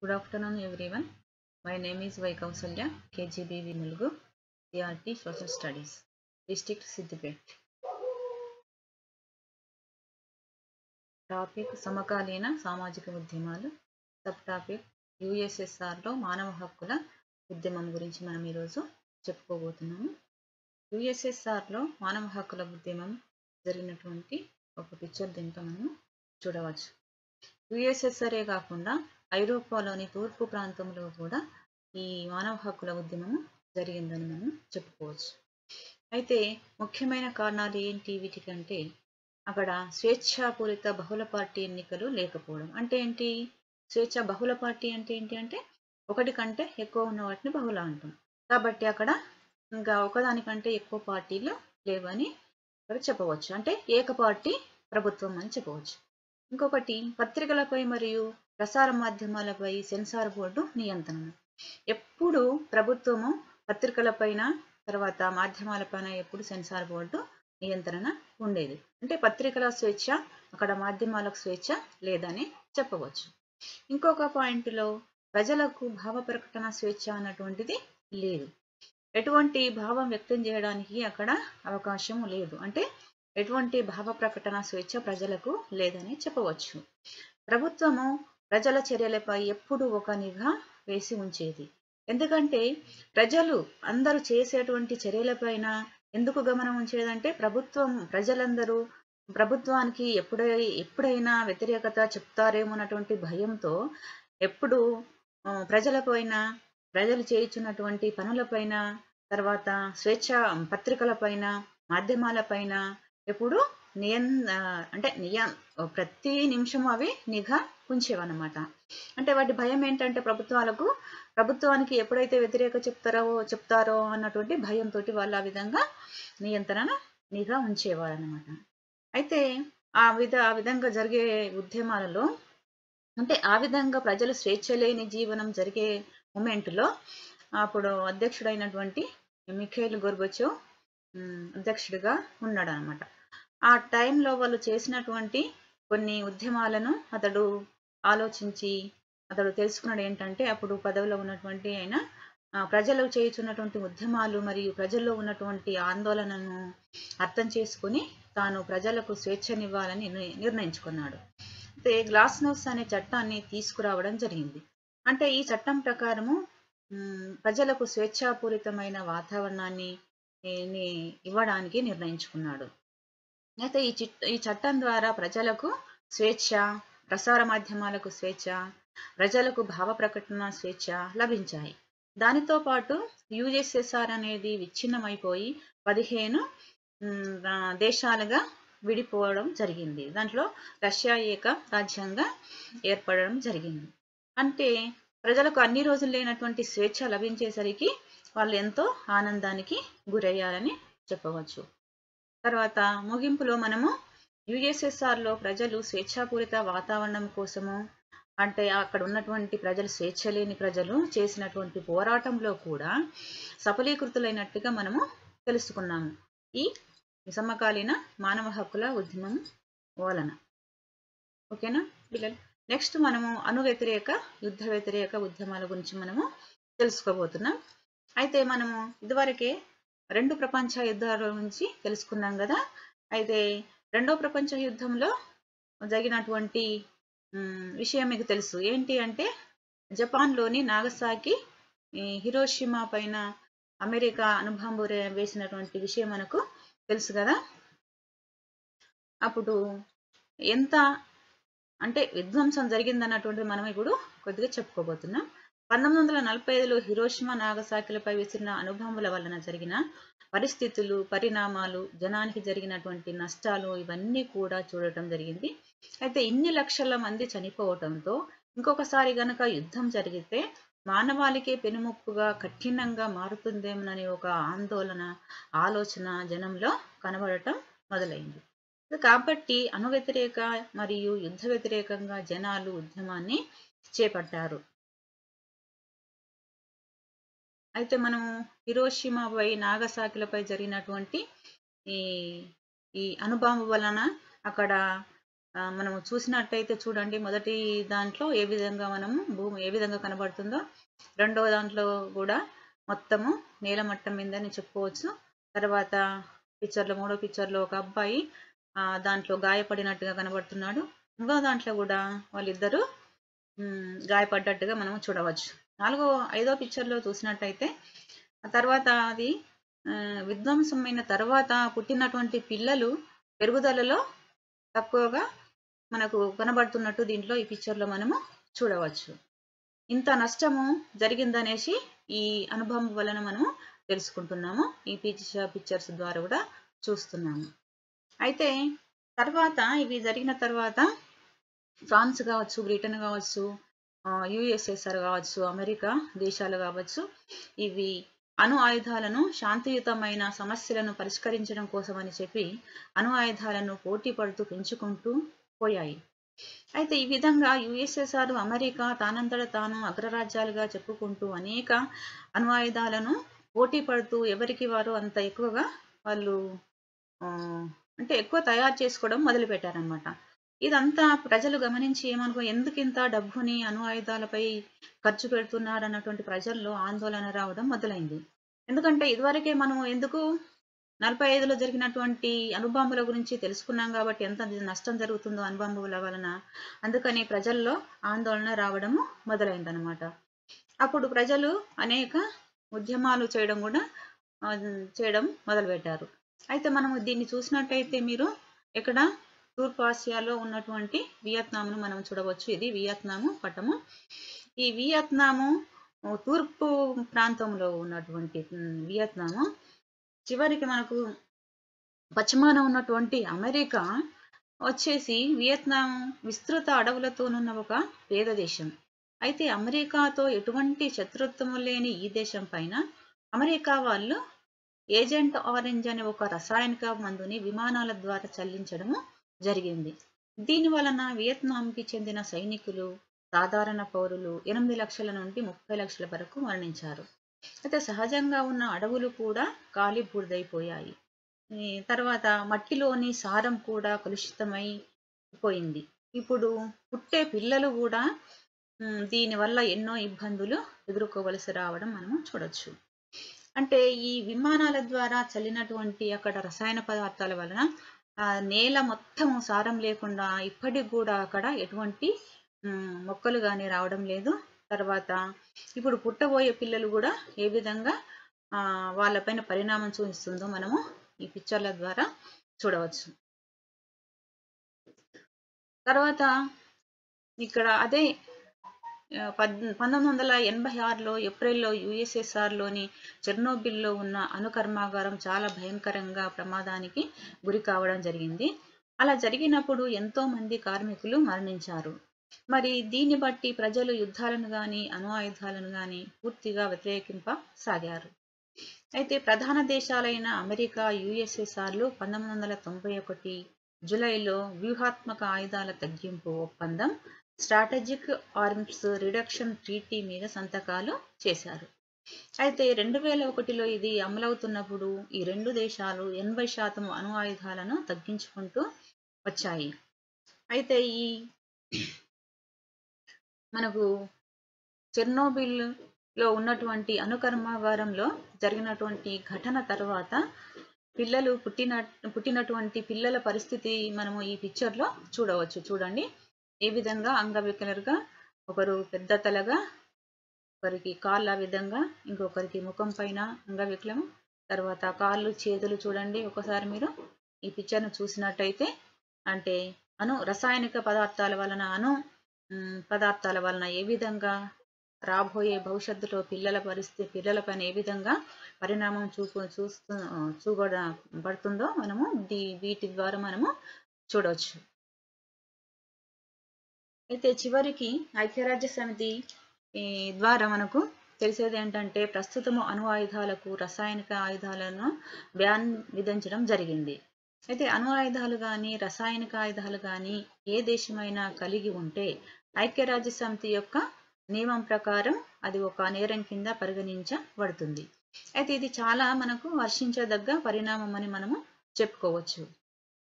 Good afternoon, everyone. My name is Y. Kausalya, KGBV Mulgu, CRT Social Studies, District Siddipet. Topic సమకాలీన సామాజిక ఉద్యమాలు. Sub topic యుఎస్ఎస్ఆర్లో మానవ హక్కుల ఉద్యమం గురించి మనం ఈరోజు చెప్పుకోబోతున్నాము. యుఎస్ఎస్ఆర్లో మానవ హక్కుల ఉద్యమం జరిగినటువంటి ఒక పిక్చర్ దీంట్లో మనం చూడవచ్చు. యుఎస్ఎస్ఆరే కాకుండా ఐరోపాలోని తూర్పు ప్రాంతంలో కూడా ఈ మానవ హక్కుల ఉద్యమం జరిగిందని మనం చెప్పుకోవచ్చు. అయితే ముఖ్యమైన కారణాలు ఏంటి వీటికంటే అక్కడ స్వేచ్ఛాపూరిత బహుళ పార్టీ ఎన్నికలు లేకపోవడం. అంటే ఏంటి? స్వేచ్ఛ బహుళ పార్టీ అంటే ఏంటి అంటే ఒకటి కంటే ఎక్కువ ఉన్న వాటిని బహుళ అంటాం. కాబట్టి అక్కడ ఇంకా ఒకదానికంటే ఎక్కువ పార్టీలు లేవని అక్కడ చెప్పవచ్చు. అంటే ఏక పార్టీ ప్రభుత్వం అని చెప్పవచ్చు. ఇంకొకటి పత్రికలపై మరియు ప్రసార మాధ్యమాలపై సెన్సార్ బోర్డు నియంత్రణ. ఎప్పుడు ప్రభుత్వము పత్రికలపైన తర్వాత మాధ్యమాలపైన ఎప్పుడు సెన్సార్ బోర్డు నియంత్రణ ఉండేది. అంటే పత్రికల స్వేచ్ఛ, అక్కడ మాధ్యమాలకు స్వేచ్ఛ లేదని చెప్పవచ్చు. ఇంకొక పాయింట్లో ప్రజలకు భావ ప్రకటన స్వేచ్ఛ అన్నటువంటిది లేదు. ఎటువంటి భావం వ్యక్తం చేయడానికి అక్కడ అవకాశం లేదు. అంటే ఎటువంటి భావ ప్రకటన స్వేచ్ఛ ప్రజలకు లేదని చెప్పవచ్చు. ప్రభుత్వము ప్రజల చర్యలపై ఎప్పుడు ఒక నిఘా వేసి ఉంచేది. ఎందుకంటే ప్రజలు అందరూ చేసేటువంటి చర్యలపైన ఎందుకు గమనం ఉంచేదంటే ప్రజలందరూ ప్రభుత్వానికి ఎప్పుడైనా వ్యతిరేకత చెప్తారేమోనటువంటి భయంతో ఎప్పుడు ప్రజలపైన, ప్రజలు చేయించున్నటువంటి పనులపైన, తర్వాత స్వేచ్ఛ పత్రికలపైన, మాధ్యమాలపైన ఎప్పుడు ప్రతి నిమిషం అవి నిఘా ఉంచేవన్నమాట. అంటే వాటి భయం ఏంటంటే ప్రభుత్వానికి ఎప్పుడైతే వ్యతిరేక చెప్తారో అన్నటువంటి భయంతో వాళ్ళు ఆ విధంగా నిఘా ఉంచేవారన్నమాట. అయితే ఆ విధంగా జరిగే ఉద్యమాలలో అంటే ఆ విధంగా ప్రజలు స్వేచ్ఛ లేని జీవనం జరిగే మూమెంట్లో అప్పుడు అధ్యక్షుడైనటువంటి మిఖైల్ గోర్బచేవ్ అధ్యక్షుడిగా ఉన్నాడు అనమాట. ఆ టైంలో వాళ్ళు చేసినటువంటి కొన్ని ఉద్యమాలను అతడు ఆలోచించి అతడు తెలుసుకున్నాడు ఏంటంటే అప్పుడు పదవిలో ఉన్నటువంటి ఆయన ప్రజలు చేయుచున్నటువంటి ఉద్యమాలు మరియు ప్రజల్లో ఉన్నటువంటి ఆందోళనను అర్థం చేసుకుని తాను ప్రజలకు స్వేచ్ఛనివ్వాలని నిర్ణయించుకున్నాడు. అయితే గ్లాస్నోస్ అనే చట్టాన్ని తీసుకురావడం జరిగింది. అంటే ఈ చట్టం ప్రకారము ప్రజలకు స్వేచ్ఛాపూరితమైన వాతావరణాన్ని ఇవ్వడానికి నిర్ణయించుకున్నాడు. అయితే ఈ చట్టం ద్వారా ప్రజలకు స్వేచ్ఛ, ప్రసార మాధ్యమాలకు స్వేచ్ఛ, ప్రజలకు భావ ప్రకటన స్వేచ్ఛ లభించాయి. దానితో పాటు యుఎస్ఎస్ఆర్ అనేది విచ్ఛిన్నమైపోయి 15 దేశాలుగా విడిపోవడం జరిగింది. దాంట్లో రష్యా ఏక రాజ్యంగా ఏర్పడడం జరిగింది. అంటే ప్రజలకు అన్ని రోజులు లేనటువంటి స్వేచ్ఛ లభించేసరికి వాళ్ళు ఎంతో ఆనందానికి గురయ్యారని చెప్పవచ్చు. తర్వాత ముగింపులో మనము యుఎస్ఎస్ఆర్లో ప్రజలు స్వేచ్ఛాపూరిత వాతావరణం కోసము, అంటే అక్కడ ఉన్నటువంటి ప్రజలు స్వేచ్ఛ లేని ప్రజలు చేసినటువంటి పోరాటంలో కూడా సఫలీకృతులైనట్టుగా మనము తెలుసుకున్నాము ఈ సమకాలీన మానవ హక్కుల ఉద్యమం వలన. ఓకేనా పిల్లలు? నెక్స్ట్ మనము యుద్ధ వ్యతిరేక ఉద్యమాల గురించి మనము తెలుసుకోబోతున్నాం. అయితే మనము ఇదివరకే 2 ప్రపంచ యుద్ధాల గురించి తెలుసుకున్నాం కదా. అయితే 2వ ప్రపంచ యుద్ధంలో జరిగినటువంటి విషయం మీకు తెలుసు. ఏంటి అంటే జపాన్లోని నాగసాకి, హిరోషిమా పైన అమెరికా అణుబాంబు వేసినటువంటి విషయం మనకు తెలుసు కదా. అప్పుడు ఎంత అంటే విధ్వంసం జరిగిందన్నటువంటిది మనం ఇప్పుడు కొద్దిగా చెప్పుకోబోతున్నాం. 1945లో హిరోషిమా నాగసాకిలపై విసిరిన అణుబాంబుల వలన జరిగిన పరిస్థితులు, పరిణామాలు, జనానికి జరిగినటువంటి నష్టాలు ఇవన్నీ కూడా చూడటం జరిగింది. అయితే ఇన్ని లక్షల మంది చనిపోవటంతో ఇంకొకసారి గనక యుద్ధం జరిగితే మానవాళికే పెనుముప్పుగా కఠినంగా మారుతుందేమోనని ఒక ఆలోచన జనంలో కనబడటం మొదలైంది. కాబట్టి వ్యతిరేక మరియు యుద్ధ వ్యతిరేకంగా జనాలు ఉద్యమాన్ని చేపట్టారు. అయితే మనము హిరోషిమాపై, నాగసాకిలపై జరిగినటువంటి ఈ అణుబాంబు వలన అక్కడ మనము చూసినట్టయితే చూడండి, మొదటి దాంట్లో ఏ విధంగా మనము భూమి ఏ విధంగా కనబడుతుందో, రెండవ దాంట్లో కూడా మొత్తము నేల మట్టం మీదని చెప్పుకోవచ్చు. తర్వాత మూడో పిక్చర్లో ఒక అబ్బాయి దాంట్లో గాయపడినట్టుగా కనబడుతున్నాడు. ఇంకో దాంట్లో కూడా వాళ్ళిద్దరూ గాయపడ్డట్టుగా మనం చూడవచ్చు. ఐదో పిక్చర్లో చూసినట్టయితే ఆ తర్వాత అది విధ్వంసమైన తర్వాత పుట్టినటువంటి పిల్లలు పెరుగుదలలో తక్కువగా మనకు కనబడుతున్నట్టు దీంట్లో ఈ పిక్చర్లో మనము చూడవచ్చు. ఇంత నష్టము జరిగిందనేసి ఈ అనుభవం వలన మనము తెలుసుకుంటున్నాము. ఈ పిక్చర్స్ ద్వారా కూడా చూస్తున్నాము. అయితే తర్వాత ఇవి జరిగిన తర్వాత ఫ్రాన్స్ కావచ్చు, బ్రిటన్ కావచ్చు, యుఎస్ఎస్ఆర్ కావచ్చు, అమెరికా దేశాలు కావచ్చు, ఇవి అణు ఆయుధాలను శాంతియుతమైన సమస్యలను పరిష్కరించడం కోసమని చెప్పి అణు ఆయుధాలను పోటీ పడుతూ పెంచుకుంటూ పోయాయి. అయితే ఈ విధంగా యుఎస్ఎస్ఆర్, అమెరికా తానంతట తాను అగ్రరాజ్యాలుగా చెప్పుకుంటూ అనేక అణు ఆయుధాలను పోటీ పడుతూ ఎవరికి వారు అంత ఎక్కువగా వాళ్ళు అంటే ఎక్కువ తయారు చేసుకోవడం మొదలు పెట్టారనమాట. ఇదంతా ప్రజలు గమనించి ఎందుకు ఇంత డబ్బుని అణు ఆయుధాలపై ఖర్చు పెడుతున్నారు అన్నటువంటి ప్రజల్లో ఆందోళన రావడం మొదలైంది. ఎందుకంటే ఇదివరకే మనం ఎందుకు 45లో జరిగినటువంటి అణుబాంబుల గురించి తెలుసుకున్నాం కాబట్టి ఎంత నష్టం జరుగుతుందో అణుబాంబుల వలన, అందుకని ప్రజల్లో ఆందోళన రావడము మొదలైందనమాట. అప్పుడు ప్రజలు అనేక ఉద్యమాలు చేయడం మొదలుపెట్టారు. అయితే మనము దీన్ని చూసినట్టయితే మీరు ఇక్కడ తూర్పు ఆసియాలో ఉన్నటువంటి వియత్నాంను మనం చూడవచ్చు. ఇది వియత్నాము పటము. ఈ వియత్నాము తూర్పు ప్రాంతంలో ఉన్నటువంటి వియత్నాము చివరికి మనకు పశ్చిమాన ఉన్నటువంటి అమెరికా వచ్చేసి వియత్నాం విస్తృత అడవులతోనున్న ఒక పేద దేశం. అయితే అమెరికాతో ఎటువంటి శత్రుత్వము లేని ఈ దేశం పైన అమెరికా వాళ్ళు ఏజెంట్ ఆరెంజ్ అనే ఒక రసాయనిక మందుని విమానాల ద్వారా చల్లించడము జరిగింది. దీని వలన వియత్నాంకి చెందిన సైనికులు, సాధారణ పౌరులు 8 లక్షల నుండి 30 లక్షల వరకు మరణించారు. అయితే సహజంగా ఉన్న అడవులు కూడా కాలి బూడిదైపోయాయి. తర్వాత మట్టిలోని సారం కూడా కలుషితమై పోయింది. ఇప్పుడు పుట్టే పిల్లలు కూడా దీనివల్ల ఎన్నో ఇబ్బందులు ఎదుర్కోవలసి రావడం మనము చూడొచ్చు. అంటే ఈ విమానాల ద్వారా చల్లినటువంటి అక్కడ రసాయన పదార్థాల వలన నేల మొత్తం సారం లేకుండా ఇప్పటికి కూడా అక్కడ ఎటువంటి మొక్కలు కానీ రావడం లేదు. తర్వాత ఇప్పుడు పుట్టబోయే పిల్లలు కూడా ఏ విధంగా వాళ్ళపైన పరిణామం చూపిస్తుందో మనము ఈ పిక్చర్ల ద్వారా చూడవచ్చు. తర్వాత ఇక్కడ అదే 1986లో ఏప్రిల్లో యుఎస్ఎస్ఆర్లోని చెర్నోబిల్లో ఉన్న అణు కర్మాగారం చాలా భయంకరంగా ప్రమాదానికి గురి కావడం జరిగింది. అలా జరిగినప్పుడు ఎంతో మంది కార్మికులు మరణించారు. మరి దీన్ని బట్టి ప్రజలు యుద్ధాలను కానీ అణు ఆయుధాలను కానీ పూర్తిగా వ్యతిరేకింపసాగారు. అయితే ప్రధాన దేశాలైన అమెరికా, యుఎస్ఎస్ఆర్లు 1991 జూలైలో వ్యూహాత్మక ఆయుధాల తగ్గింపు ఒప్పందం స్ట్రాటజిక్ ఆర్మ్స్ రిడక్షన్ ట్రీటీ మీద సంతకాలు చేశారు. అయితే 2001లో ఇది అమలవుతున్నప్పుడు ఈ రెండు దేశాలు 80% అణు ఆయుధాలను తగ్గించుకుంటూ వచ్చాయి. అయితే ఈ మనకు చెర్నోబిల్లో ఉన్నటువంటి అణు కర్మాగారంలో జరిగినటువంటి ఘటన తర్వాత పిల్లలు పుట్టినటువంటి పిల్లల పరిస్థితి మనము ఈ పిక్చర్లో చూడవచ్చు. చూడండి ఏ విధంగా అంగవికలుగా, ఒకరు పెద్ద తలగా, ఒకరికి కాళ్ళు ఆ విధంగా, ఇంకొకరికి ముఖం పైన అంగవికలం, తర్వాత కాళ్ళు చేతులు చూడండి. ఒకసారి మీరు ఈ పిక్చర్ను చూసినట్టయితే అంటే రసాయనిక పదార్థాల వలన ఏ విధంగా రాబోయే భవిష్యత్తులో పిల్లలపైన ఏ విధంగా పరిణామం చూపబడుతుందో మనము వీటి ద్వారా మనము చూడవచ్చు. అయితే చివరికి ఐక్యరాజ్య సమితి ద్వారా మనకు తెలిసేది ఏంటంటే ప్రస్తుతము అణు ఆయుధాలకు, రసాయనిక ఆయుధాలను బ్యాన్ విధించడం జరిగింది. అయితే అణు ఆయుధాలు కానీ, రసాయనిక ఆయుధాలు కానీ ఏ దేశమైనా కలిగి ఉంటే ఐక్యరాజ్య సమితి యొక్క నియమం ప్రకారం అది ఒక నేరం కింద పరిగణించబడుతుంది. అయితే ఇది చాలా మనకు హర్షించదగ్గ పరిణామం అని మనము చెప్పుకోవచ్చు.